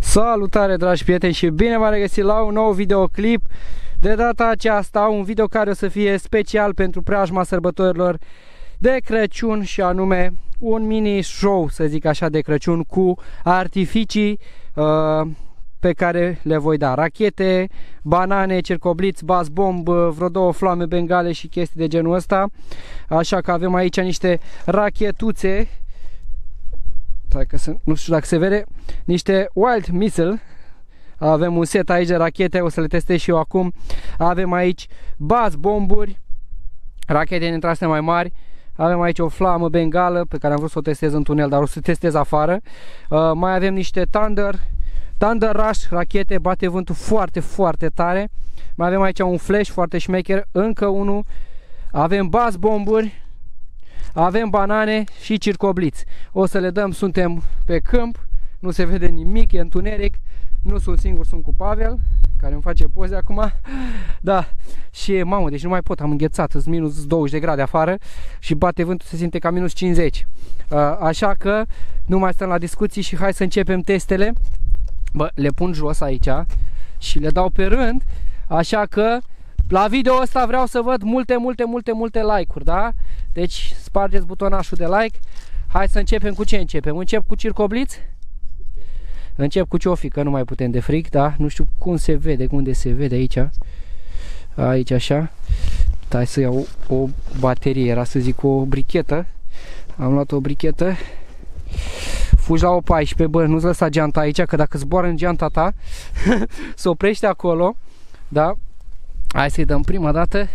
Salutare, dragi prieteni, și bine v-am regăsit la un nou videoclip. De data aceasta un video care o să fie special pentru preajma sărbătorilor de Crăciun, și anume un mini show, să zic așa, de Crăciun cu artificii pe care le voi da: rachete, banane, cercobliți, bas bomb, vreo 2 flame bengale și chestii de genul ăsta. Așa că avem aici niște rachetuțe, nu știu dacă se vede, niște Wild Missile. Avem un set aici de rachete, o să le testez și eu acum. Avem aici bas bomburi, rachete dintre astea mai mari. Avem aici o flamă bengală pe care am vrut să o testez în tunel, dar o să testez afară. Mai avem niște Thunder Rush, rachete, bate vântul foarte, foarte tare. Mai avem aici un flash foarte șmecher, încă unul. Avem bas bomburi, avem banane și circobliți. O să le dăm, suntem pe câmp, nu se vede nimic, e întuneric. Nu sunt singur, sunt cu Pavel, care îmi face poze acum. Da, și mamă, deci nu mai pot, am înghețat, sunt minus 20 de grade afară și bate vântul, se simte ca minus 50. Așa că nu mai stăm la discuții și hai să începem testele. Bă, le pun jos aici și le dau pe rând, așa că la video ăsta vreau să văd multe like-uri, da? Deci spargeți butonașul de like. Hai să începem. Cu ce începem? Încep cu circobliți? Încep cu ciofi, că nu mai putem de frig, da? Nu știu cum se vede, unde se vede aici. Aici așa. Hai să iau o baterie, era să zic o brichetă. Am luat o brichetă. Fugi la o 14, bă, nu-ți lăsa geanta aici, că dacă zboară în geanta ta se oprește acolo, da? Hai să-i dăm prima dată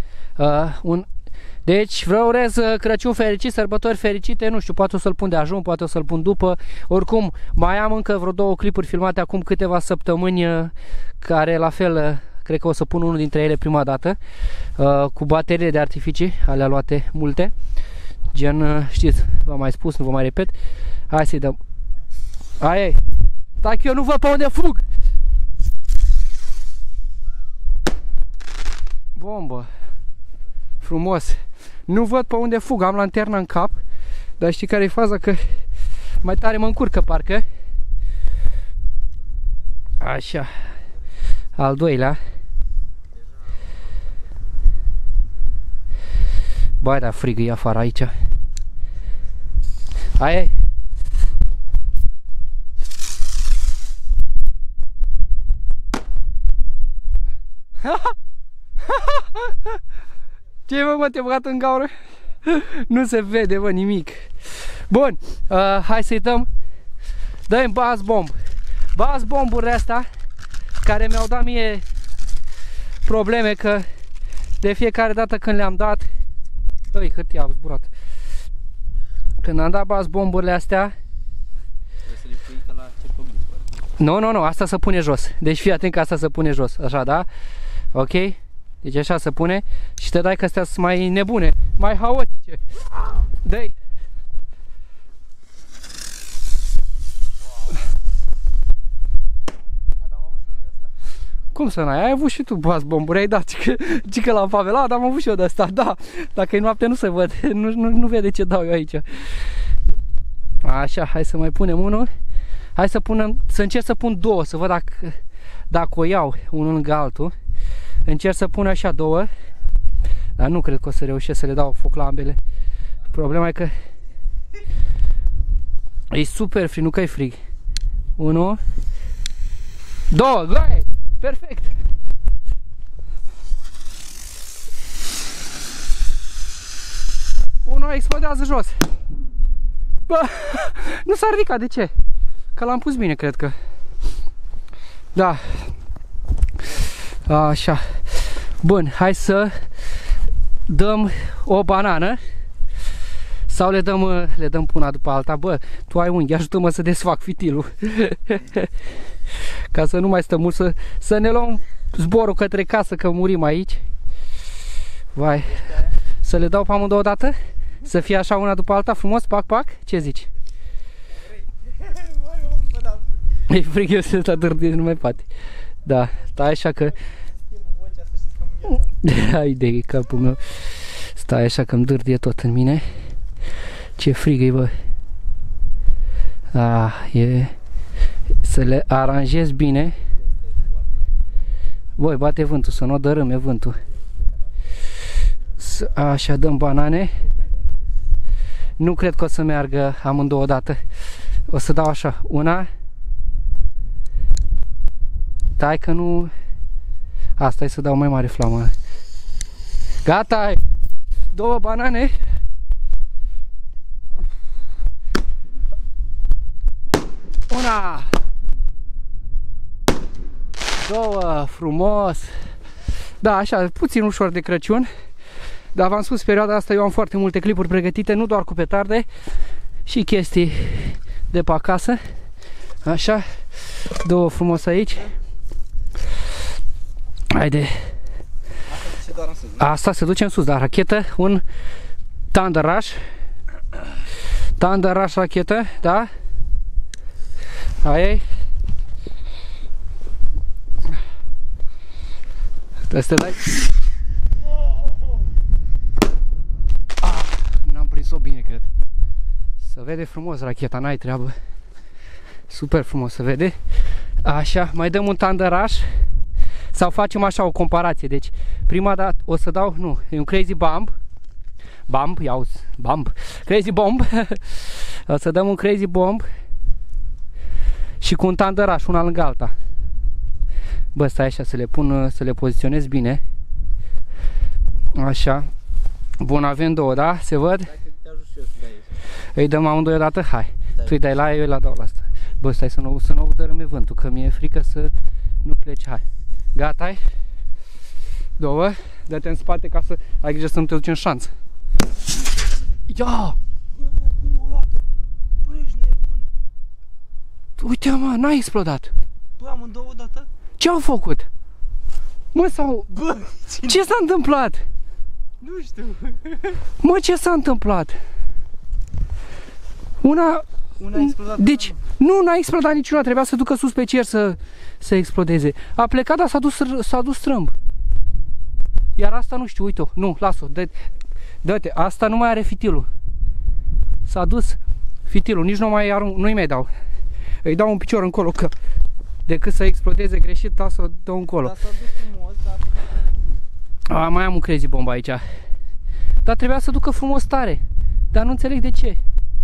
Deci vreau urez Crăciun fericit, sărbători fericite. Nu știu, poate o să-l pun de ajun, poate o să-l pun după. Oricum, mai am încă vreo 2 clipuri filmate acum câteva săptămâni, care la fel, cred că o să pun unul dintre ele prima dată, cu bateriile de artificii, alea luate multe. Gen, știți, v-am mai spus, nu vă mai repet. Hai să-i dăm. Hai, stai că eu nu văd pe unde fug. Bombă. Frumos. Nu văd pe unde fug, am lanterna în cap. Dar știi care e faza? Că mai tare mă încurcă parcă. Așa. Al doilea. Băi, da, frigă e afară aici. Hai. Ce mă, te-ai băgat în gaură? Nu se vede, bă, nimic. Bun, hai să-i dăm. Dă-mi bas bomb. Bas bomburile astea, care mi-au dat mie probleme, că de fiecare dată când le-am dat, băi, hârtia a zburat. Când am dat bas bomburile astea, trebuie să le pui ca la cercobliți. Nu, asta se pune jos. Deci fii atent că asta se pune jos, așa, da? Ok? Deci așa se pune și te dai că astea sunt mai nebune, mai haotice. Dă-i! Cum să n-ai? Ai avut și tu bas bomburi, ai dat, cică la Pavel, dar am avut și eu de asta, da. Dacă e noapte nu se văd, nu vede ce dau eu aici. Așa, hai să mai punem unul. Hai să încerc să pun 2, să văd dacă o iau unul lângă altul. Încerc să pun așa 2, dar nu cred că o să reușesc să le dau foc la ambele. Problema e că e super frig, nu că e frig. 1, 2, gai! Perfect! Unul explodează jos. Bă, nu s-a ridicat, de ce? Că l-am pus bine, cred că. Da. Așa. Bun, hai să dăm o banană. Sau le dăm una după alta. Bă, tu ai unghi, ajută-mă să desfac fitilul. Ca să nu mai stăm mult, să ne luăm zborul către casă, că murim aici. Vai. Să le dau pe amândouă odată? Să fie așa una după alta, frumos, pac. Ce zici? E frig, eu sunt la dârdie, nu mai poate. Da, stai așa că... Hai de capul meu. Stai așa că îmi dârdie tot în mine. Ce frig e, bă. Să le aranjez bine. Băi, bate vântul, să nu o dărâme vântul. Așa, dăm banane. Nu cred că o să meargă amândouă odată. O să dau așa, una. Dai că nu... Asta e să dau mai mare flamă. Gata! 2 banane. Una! 2, frumos! Da, așa, puțin ușor de Crăciun. Dar v-am spus, perioada asta eu am foarte multe clipuri pregătite, nu doar cu petarde, și chestii de pe acasă. Așa, 2 frumos aici. Haide. Asta se duce în sus, da, rachetă, un Thunder Rush. Thunder Rush rachetă, da? Aia e. Trebuie să te dai. N-am prins-o bine, cred. Se vede frumos racheta, n-ai treabă. Super frumos se vede. Așa, mai dăm un Thunder Rush. Sau facem așa o comparație. Deci, prima dată o să dau, nu, e un Crazy Bomb. Bomb, iauzi, Bomb. Crazy Bomb. O să dăm un Crazy Bomb. Și cu un Thunder Rush, una lângă alta. Bă, stai așa, să le pun, să le poziționez bine. Așa. Bun, avem 2, da? Se văd? Dacă te ajut și eu să dai. Îi dăm amândoi odată? Hai. Tu îi dai la eu la dau la asta. Bă, stai să nu dărâme vântul, că mi-e frică să nu pleci. Hai. Gata-i? 2. Dă-te în spate ca să ai grijă să nu te duci în șanț. Ia! Bă, cum o luat-o? Bă, ești nebun. Uite, mă, n-a explodat. Bă, amândouă odată? Ce-au făcut? Mă, sau... Bă, ce s-a întâmplat? nu știu. Mă, ce s-a întâmplat? Una a explodat. Deci, nu, n-a explodat niciuna, trebuia să ducă sus pe cer să explodeze. A plecat, dar s-a dus strâmb. Iar asta nu știu, uite-o, nu, las-o, dă-te, asta nu mai are fitilul. S-a dus fitilul, nici nu-i mai dau. Îi dau un picior încolo, că decât să explodeze greșit, lasă-o, dă încolo. Dar s-a dus frumos, dar... Mai am un Crazy Bomb aici. Dar trebuia să ducă frumos tare. Dar nu înțeleg de ce.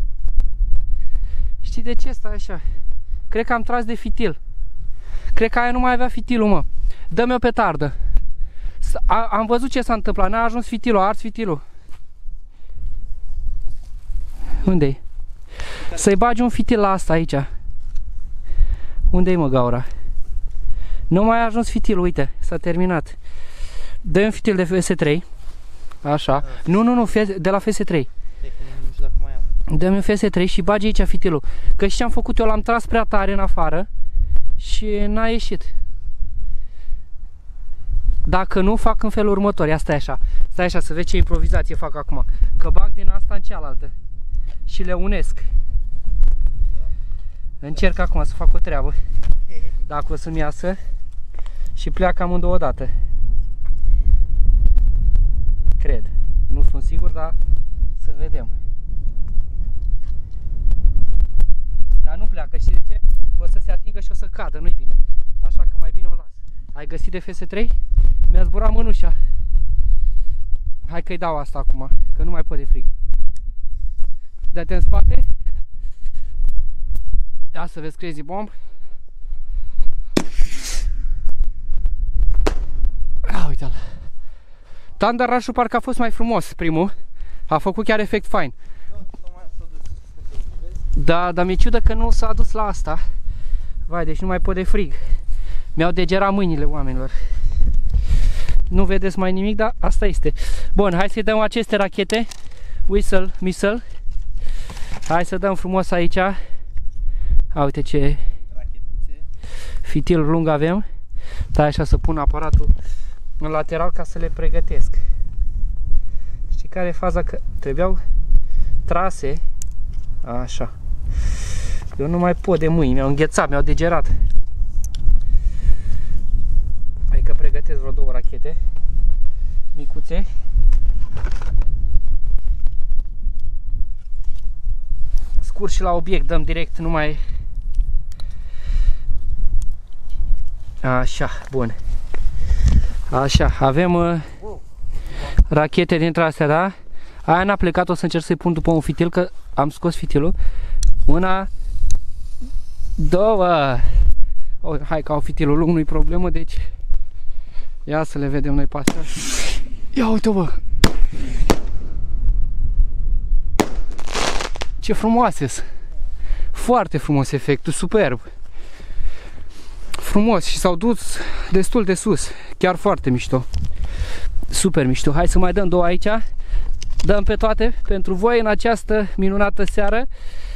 Știi de ce stai așa? Cred că am tras de fitil. Cred că aia nu mai avea fitilul, mă. Dă-mi o petardă. Am văzut ce s-a întâmplat. N-a ajuns fitilul, a ars fitilul. Unde-i? Să-i bagi un fitil la asta aici. Unde-i, mă, gaura? Nu mai a ajuns fitilul, uite, s-a terminat. Dă un fitil de FS3. Așa. Nu, de la FS3. Nu știu dacă mai am. Dă-mi un FS3 și bagi aici fitilul. Că și ce am făcut eu, l-am tras prea tare în afară și n-a ieșit. Dacă nu, fac în felul următor. Ia stai așa. Stai așa să vezi ce improvizație fac acum. Că bag din asta în cealaltă și le unesc. Încerc acum să fac o treabă. Dacă o să-mi iasă. Și pleacă amândouă odată. Cred. Nu sunt sigur, dar să vedem. Dar nu pleacă, știi de ce? Că o să se atingă și o să cadă, nu-i bine. Așa că mai bine o las. Ai găsit de FS3? Mi-a zburat mânușa. Hai că-i dau asta acum, că nu mai pot de frig. Dă-te în spate. Ia să vezi Crazy Bomb. Uite-l. Thunder Rush-ul parcă a fost mai frumos primul. A făcut chiar efect fain. Da, dar mi-e ciudă că nu s-a dus la asta. Vai, deci nu mai pot de frig. Mi-au degerat mâinile oamenilor. Nu vedeți mai nimic, dar asta este. Bun, hai să-i dăm aceste rachete. Whistle, missile. Hai să dăm frumos aici. Uite ce fitil lung avem. Da, așa să pun aparatul în lateral ca să le pregătesc. Știi care e faza? Că trebuiau trase. Așa. Eu nu mai pot de mâini, mi-au înghețat, mi-au degerat. Hai că pregătesc vreo 2 rachete micuțe. Scurt și la obiect, dăm direct, nu mai Așa, bun. Așa, avem rachete dintre astea, da? Aia n-a plecat, o să încerc să-i pun după un fitil, că am scos fitilul. Una, două. Oh, hai că au fitilul lung, nu-i problemă, deci ia să le vedem noi pe astea. Ia uite, bă! Ce frumoase sunt! Foarte frumos efectul, superb! Frumos și s-au dus destul de sus, chiar foarte mișto. Super mișto. Hai să mai dăm două aici. Dăm pe toate pentru voi în această minunată seară.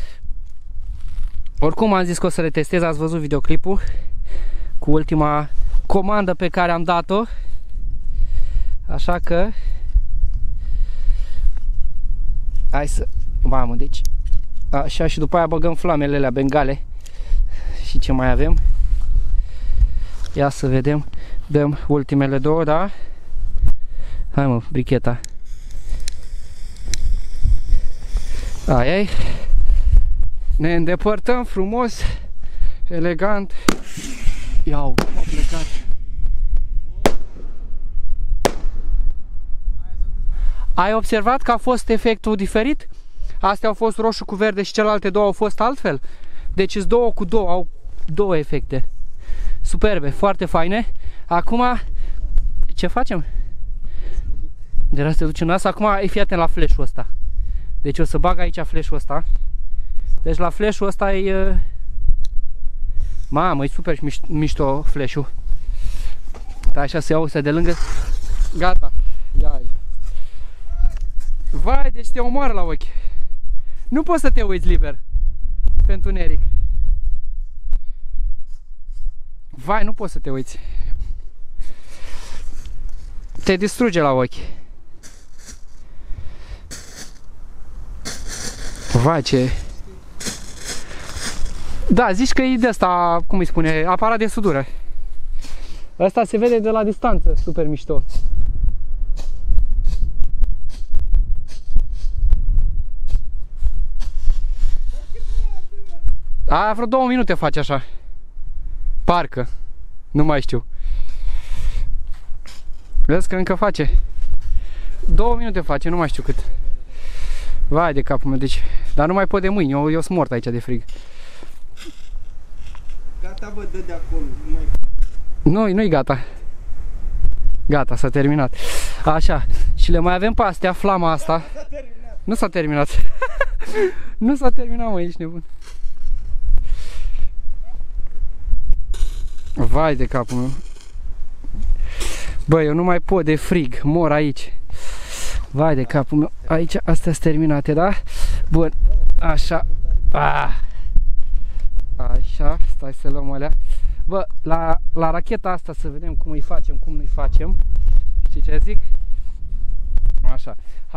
Oricum am zis că o să le testez, ați văzut videoclipul cu ultima comandă pe care am dat-o. Așa că hai să... Mamă, deci așa, și după aia băgăm flamele alea bengale. Și ce mai avem? Ia să vedem. Dăm ultimele două, da? Hai mă, bricheta. Aia-i. Ne îndepărtăm frumos, elegant. Iau, m-a plecat. Ai observat că a fost efectul diferit? Astea au fost roșu cu verde și celelalte două au fost altfel. Deci sunt două cu două, au două efecte. Superbe, foarte faine. Acum, ce facem? De la să te duci în asta. Acum fii atent la flash-ul ăsta. Deci o să bag aici flash-ul ăsta. Deci la flash-ul ăsta e... Mamă, e super mișto flash-ul. Da, așa să iau ăsta de lângă. Gata. Ia-i. Vai, deci te omoară la ochi. Nu poți să te uiți liber pe întuneric. Vai, nu poți să te uiți. Te distruge la ochi. Vai, ce... Da, zici că e de asta, cum îi spune, aparat de sudură. Asta se vede de la distanță, super mișto. A, vreo 2 minute face așa. Parcă. Nu mai știu. Vezi că încă face. 2 minute face, nu mai știu cât. Vai de capul meu, deci... Dar nu mai pot de mâini, eu sunt mort aici de frig. Gata, bă, dă de acolo. Nu-i gata. Gata, s-a terminat. Așa, și le mai avem pe astea, flama asta. Nu s-a terminat. Nu s-a terminat, mă, ești nebun. Vai de capul meu. Bă, eu nu mai pot de frig, mor aici. Vai de capul meu. Aici, astea sunt terminate, da? Bun, așa. Așa, stai să luăm alea. Bă, la racheta asta să vedem cum îi facem, cum nu-i facem. Știi ce zic? Așa.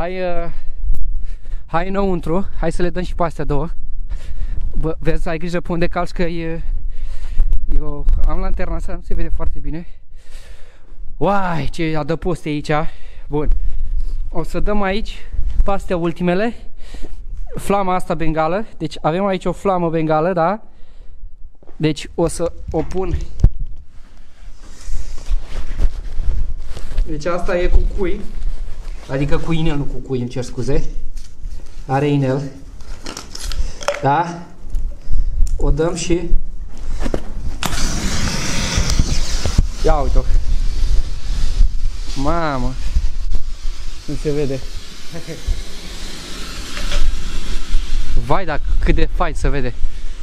Hai înăuntru, hai să le dăm și pe astea două. Bă, vezi, ai grijă pe unde calci, că eu am lanterna asta, nu se vede foarte bine. Uai, ce adăpost e aici. Bun. O să dăm aici pe astea ultimele. Flama asta bengală. Deci avem aici o flamă bengală, da? Deci o să o pun. Deci asta e cu cui. Adică cu inel, nu cu cui, îmi cer scuze. Are inel. Da? O dăm și... Ia uite-o. Mamă. Nu se vede. Vai, dar cât de fain se vede.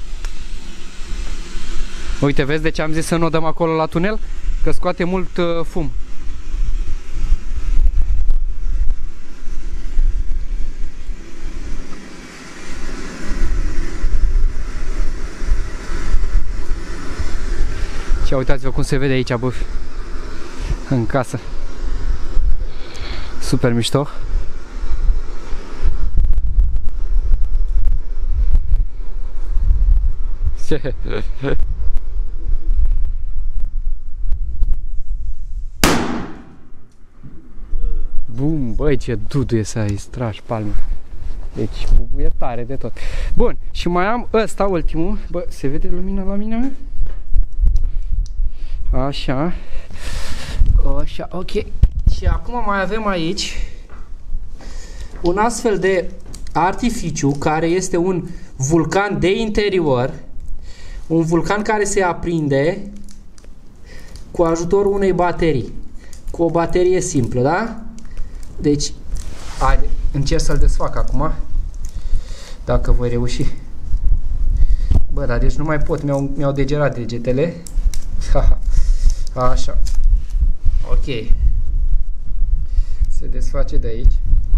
Uite, vezi de ce am zis să nu o dăm acolo la tunel? Că scoate mult fum. Și uitați-vă cum se vede aici, bă, în casă. Super mișto. Ce? Bum, băi, ce duduie să ai, strași palme. Deci, e tare de tot. Bun, și mai am ăsta ultimul. Bă, se vede lumina la mine? Așa. Așa, ok. Și acum mai avem aici un astfel de artificiu care este un vulcan de interior. Un vulcan care se aprinde cu ajutorul unei baterii. Cu o baterie simplă, da? Deci, haide, încerc să-l desfac acum. Dacă voi reuși. Bă, dar deci nu mai pot, mi-au degerat degetele. Așa. Ok. Se desface de aici.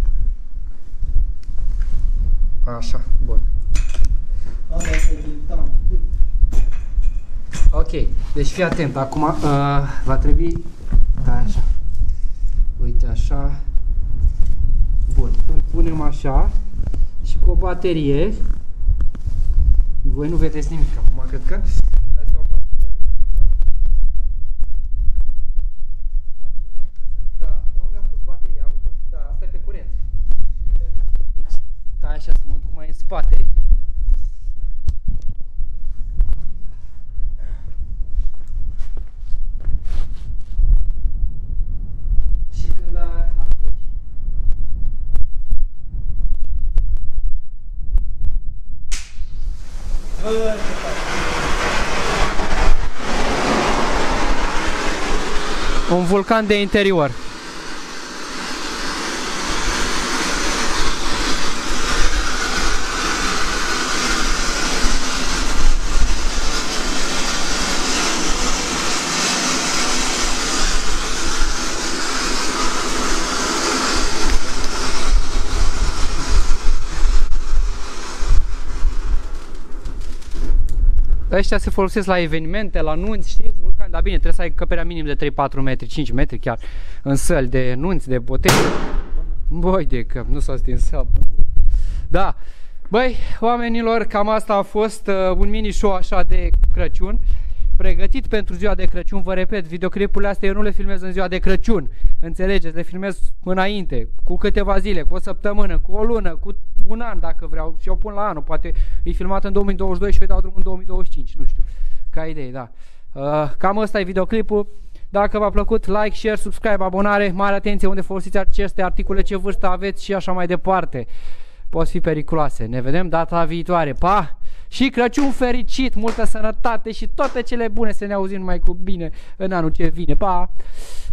Așa, bun. Ok, deci fii atent, acum va trebui, da, așa, uite așa, bun, îl punem așa și cu o baterie, voi nu vedeți nimic acum, cred că, dați o baterie, da, dar unde am pus bateria, uite, da, asta e pe curent, deci, da, așa, să mă duc mai în spate. Un vulcan de interior. Ăștia se folosesc la evenimente, la nunți, știți, vulcani, dar bine, trebuie să ai încăperea minim de 3-4 metri, 5 metri chiar, în săli de nunți, de botezi. Băi de că nu s-a stins apă. Da, băi, oamenilor, cam asta a fost un mini show așa de Crăciun, pregătit pentru ziua de Crăciun. Vă repet, videoclipurile astea eu nu le filmez în ziua de Crăciun, înțelegeți, le filmez înainte, cu câteva zile, cu o săptămână, cu o lună, cu un an dacă vreau, și eu pun la anul, poate e filmat în 2022 și eu dau drumul în 2025, nu știu, ca idee, da. Cam ăsta e videoclipul. Dacă v-a plăcut, like, share, subscribe, abonare, mare atenție unde folosiți aceste articole, ce vârstă aveți și așa mai departe. Pot fi periculoase. Ne vedem data viitoare. Pa! Și Crăciun fericit, multă sănătate și toate cele bune, să ne auzim numai cu bine în anul ce vine. Pa!